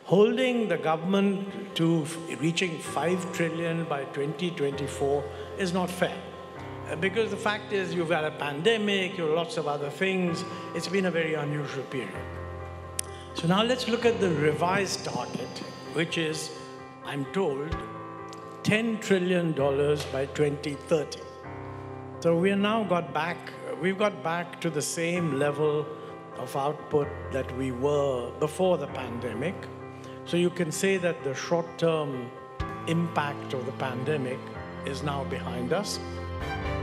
Holding the government to reaching 5 trillion by 2024 is not fair. Because the fact is, you've had a pandemic, you have lots of other things. It's been a very unusual period. So now let's look at the revised target, which is, I'm told, $10 trillion by 2030. So we've got back to the same level of output that we were before the pandemic. So you can say that the short-term impact of the pandemic is now behind us.